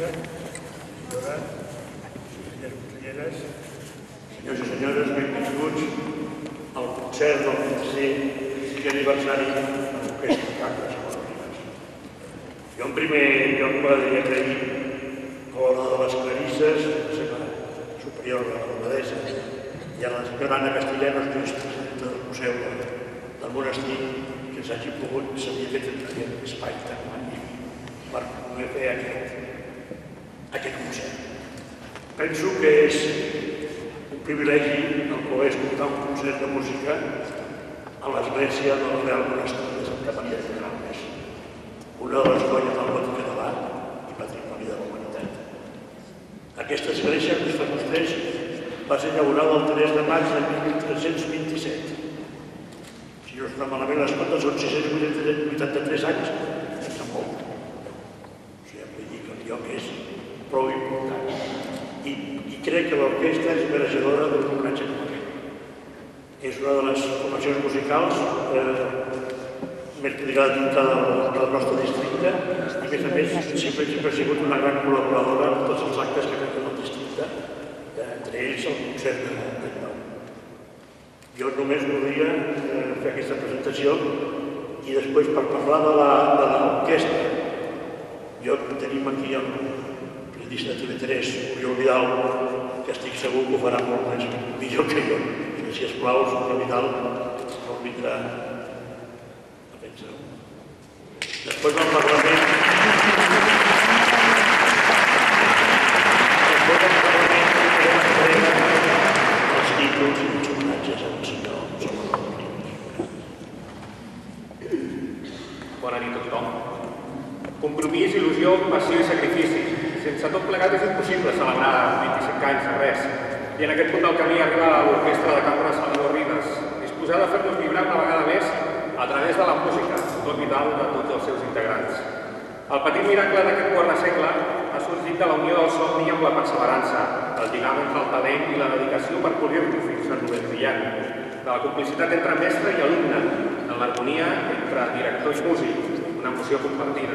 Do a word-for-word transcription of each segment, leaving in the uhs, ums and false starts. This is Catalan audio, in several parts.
Senyora, senyora, senyors conselleres, senyors i senyores, benvinguts al concert del vint-i-cinquè aniversari de l'Orquestra Cambra de Salvador. Jo en primer lloc m'agradaria agrair a l'hora de les clarisses, la seva superior de l'abadessa, i a la senyora Anna Castellanos, que és presidenta del Museu del Monestir, que ens hagi pogut s'havia fet aquest espai tan magnífic per poder fer aquest, aquest concert. Penso que és un privilegi el poder escoltar un concert de música a l'església del Real Monestir de Santa Maria de Graumes, una de les joies del gòtic català i patrimoni de la humanitat. Aquesta església, que us demostreix, va ser inaugurada el tres de maig de mil tres-cents vint-i-set. Si no es fa malament les comptes, són sis-cents vuitanta-tres anys, sense molt. O sigui, vull dir que el lloc és prou important. I, i crec que l'orquestra és mereixedora d'un homenatge com aquest. És una de les formacions musicals eh, més dedicada dintre del, del nostre districte i, a més a més, sempre, sempre ha sigut una gran col·laboradora en tots els actes que fem del districte, entre ells el concert de nou. Jo només voldria eh, fer aquesta presentació i després per parlar de l'orquestra. Jo tenim aquí el periodista de T V tres, Oriol Vidal, que estic segur que ho farà molt més millor que jo. Si es plau, Oriol Vidal el vindrà a pensar. Després del Parlament... Després del Parlament podem entregar els títols i els homenatges al senyor Salvador. Bona nit a tothom. Compromís, il·lusió, passió i sacrifici. Sense tot plegat és impossible celebrar vint-i-cinc anys de res. I en aquest punt del camí arriba l'Orquestra de Cambra de Salvador Ribas, disposada a fer-nos vibrar una vegada més a través de la música, tot vital de tots els seus integrants. El petit miracle d'aquest quart de segle ha sorgit de la unió del somni amb la perseverança, del lligam entre el talent i la dedicació per polir-lo fins a novell brillant, de la complicitat entre mestre i alumne, de l'harmonia entre director i músic, una emoció compartida.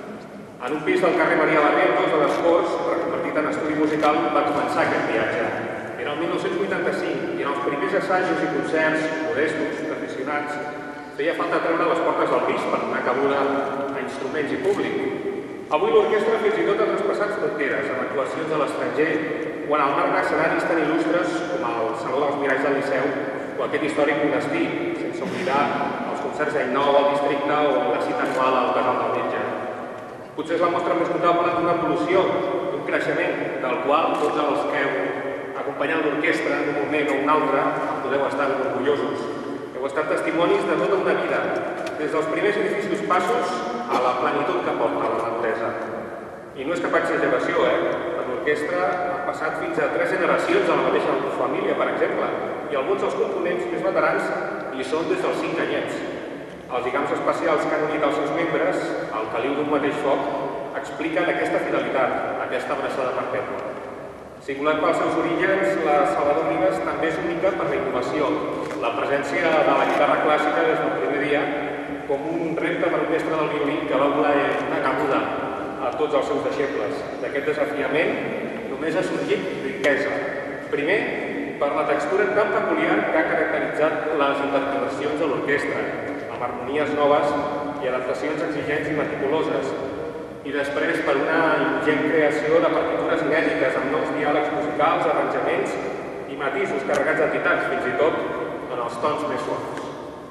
En un pis del carrer Maria Barrientos de les Corts, reconvertit en estudi musical, va començar aquest viatge. Era el mil nou-cents vuitanta-cinc i en els primers assajos i concerts, modestos, aficionats, feia falta treure les portes del pis per donar cabuda a instruments i públic. Avui l'orquestra fins i tot ha traspassat fronteres amb actuacions a l'estranger o en el marc d'escenaris tan il·lustres com el Saló dels Miralls del Liceu o aquest històric monestir, sense oblidar els concerts d'any nou al districte o la cita anual al Casal del Metge. Potser és la mostra més notable d'una evolució, d'un creixement, del qual tots els que heu acompanyat l'orquestra en un moment o un altre en podeu estar orgullosos. Heu estat testimonis de tota una vida, des dels primers i difícils passos a la plenitud que porta la maduresa. I no és cap exageració, eh? L'orquestra ha passat fins a tres generacions de la mateixa família, per exemple, i alguns dels components més veterans hi són des dels cinc anyets. Els lligams especials que han unit els seus membres, al caliu d'un mateix foc, expliquen aquesta fidelitat, aquesta abraçada perpètua. Singular pels seus orígens, la Salvador Ribas també és única per la innovació, la presència de la guitarra clàssica des del primer dia, com un repte per un mestre del violí que va voler una cabuda a tots els seus deixebles. D'aquest desafiament només ha sorgit riquesa. Primer, per la textura tan peculiar que ha caracteritzat les interpretacions de l'orquestra, amb harmonies noves i adaptacions exigents i meticuloses. I després per una ingent creació de partitures inèdites amb nous diàlegs musicals, arranjaments i matisos carregats d'entitats, fins i tot en els tons més suaus.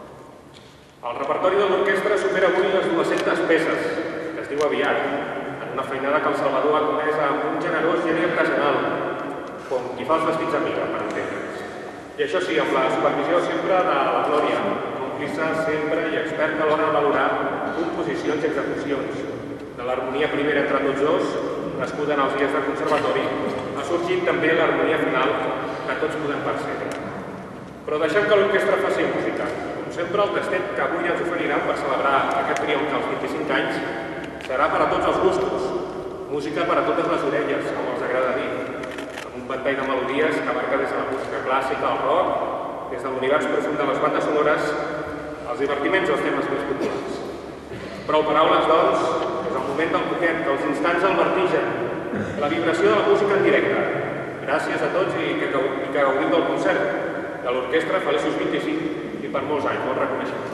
El repertori de l'orquestra supera avui les dues-centes peces, que es diu aviat, en una feinada que el Salvador ha comès amb un generós geni artesanal, com qui fa els vestits a mida, per entendre's. I això sí, amb la supervisió sempre de la Glòria, còmplice sempre i experta a l'hora de valorar composicions i execucions. De l'harmonia primera entre tots dos, nascuda en els dies de conservatori, ha sorgit també l'harmonia final que tots podem percebre. Però deixem que l'orquestra faci música. Com sempre, el tastet que avui ens oferiran per celebrar aquest triomf dels vint-i-cinc anys serà per a tots els gustos. Música per a totes les orelles, com els agrada dir. Amb un ventall de melodies que abarca des de la música clàssica, el rock, des de l'univers profund de les bandes sonores, els divertiments i els temes més populars. Prou paraules, doncs, és el moment del poquet, que els instants el vertigen, la vibració de la música en directe. Gràcies a tots i que, i que gaudim del concert. De l'orquestra, feliços vint-i-cinc i per molts anys, molt reconeixement.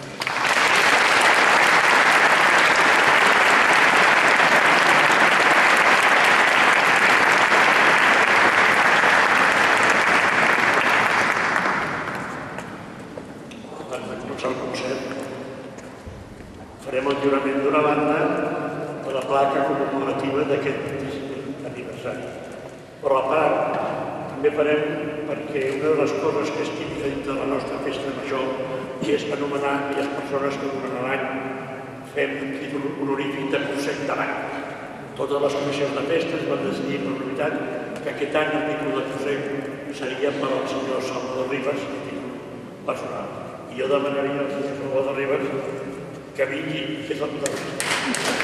Al concert farem el jurament d'una banda de la placa commemorativa d'aquest aniversari. Però a part, també farem, perquè una de les coses que és típica dins de la nostra festa major és anomenar aquelles persones que durant l'any fem un títol honorífic de concert de l'any. Totes les comissions de festes van decidir per unitat que aquest any el títol de concert seria per al senyor Salvador Rivas, el títol personal. I jo demanaria al senyor Salvador Rivas que vingui i fes el protagonista.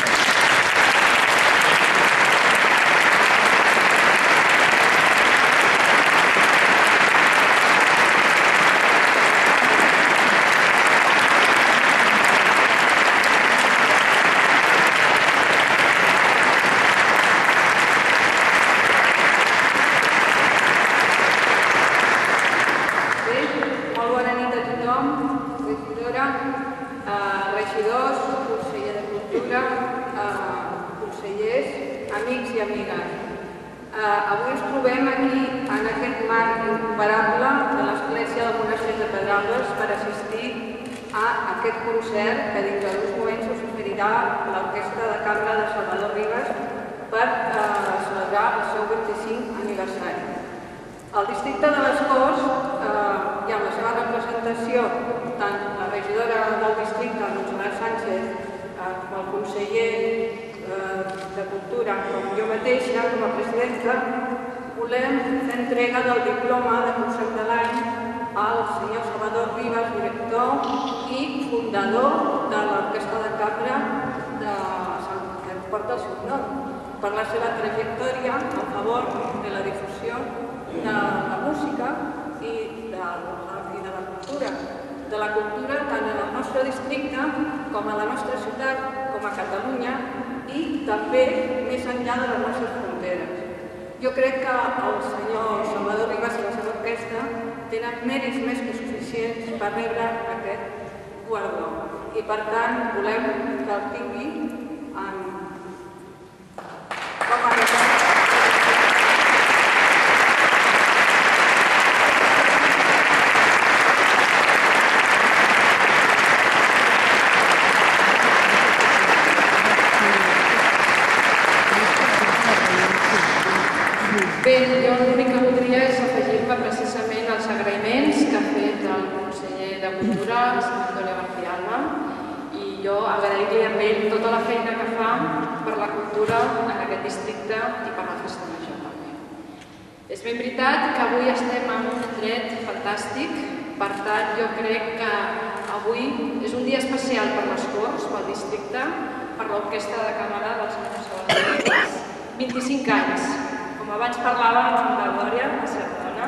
Regidors, conseller de Cultura, consellers, amics i amigues. Avui ens trobem aquí, en aquest marc incomparable de l'Església del Monestir de Pedralbes, per assistir a aquest concert que dins d'uns moments us oferirà l'Orquestra de Cambra de Salvador Rivas per celebrar el seu vint-i-cinquè aniversari. Al districte de les Corts hi ha la seva representació, tant la regidora del districte, Montserrat Sánchez, com el conseller de Cultura, com jo mateixa, com a presidenta, volem fer entrega del diploma de concert de l'any al senyor Salvador Rivas, director i fundador de l'Orquestra de Cambra que porta el seu nom, per la seva trajectòria a favor de la difusió de la música i de la cultura. De la cultura tant en el nostre districte com a la nostra ciutat, com a Catalunya i també més enllà de les nostres fronteres. Jo crec que el senyor Salvador Rivas i la seva orquestra tenen mèrits més que suficients per rebre aquest guardó i per tant volem que el tingui en... com a record. Bé, jo l'únic que voldria és afegir-me precisament als agraïments que ha fet el conseller de Cultura, el senyor Antonio García Alba, i jo agrair-li a ell tota la feina que fa per la cultura en aquest districte i per la festa major també. És ben veritat que avui estem en un indret fantàstic, per tant jo crec que avui és un dia especial per les Corts, pel districte, per l'Orquestra de Cambra del senyor Salvador Rivas, vint-i-cinc anys. Com abans parlàvem amb la Glòria, la seva dona,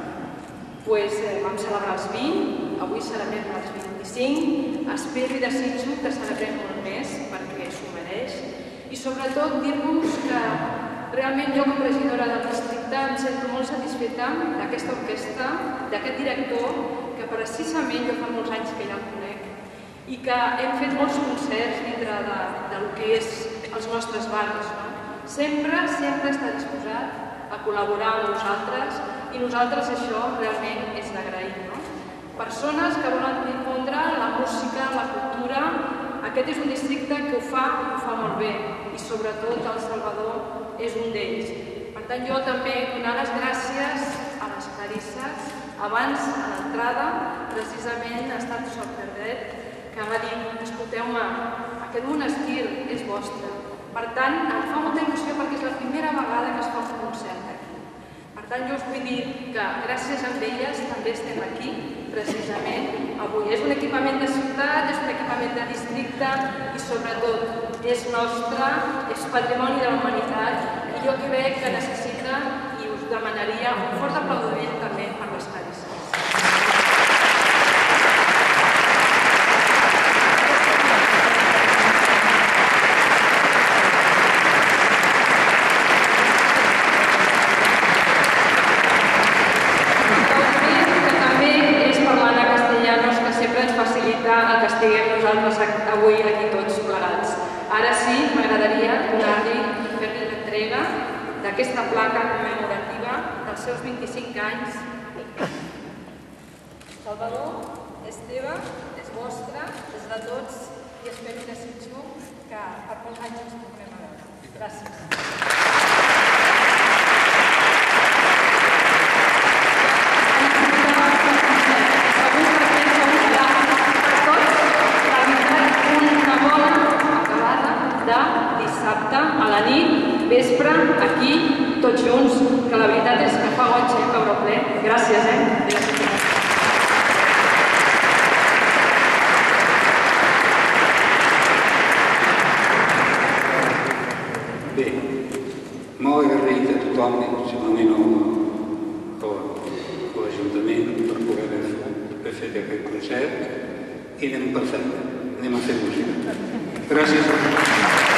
vam celebrar els vint, avui celebrem els vint-i-cinc, espero i desitjo que celebrem molt més perquè s'ho mereix i sobretot dir-vos que realment jo com a regidora del districte em sento molt satisfeta d'aquesta orquestra, d'aquest director, que precisament jo fa molts anys que ja el conec i que hem fet molts concerts dintre del que és els nostres barris. Sempre, sempre està disposat a col·laborar amb nosaltres i nosaltres això realment és d'agrair. Persones que volen difondre la música, la cultura, aquest és un districte que ho fa i ho fa molt bé i sobretot el Salvador és un d'ells. Per tant, jo també donar les gràcies a les Clarisses. Abans, a l'entrada, precisament ha estat Sor Perdet que va dir, escolteu-me, aquest monestir és vostre. Per tant, em fa molta il·lusió perquè és la primera vegada que es fa un concert aquí. Per tant, jo us vull dir que gràcies a elles també estem aquí, precisament avui. És un equipament de ciutat, és un equipament de districte i sobretot és nostre, és patrimoni de la humanitat i jo crec que necessita i us demanaria un fort aplaudiment també per les Clarisses. estiguem nosaltres avui aquí tots plegats. Ara sí, m'agradaria donar-li, fer-li l'entrega d'aquesta placa commemorativa dels seus vint-i-cinc anys. Salvador, Esteve, és vostre, és de tots, i espero i desitjo que per molts anys ens tornem a veure. Gràcies. Dissabte, a la nit, vespre, aquí, tots junts, que la veritat és que fa goig, eh, veure ple. Gràcies, eh? Gràcies. Bé, molt agraït a tothom, principalment a l'Ajuntament per poder haver fet aquest concert i anem per feina, anem a fer música. Gràcies.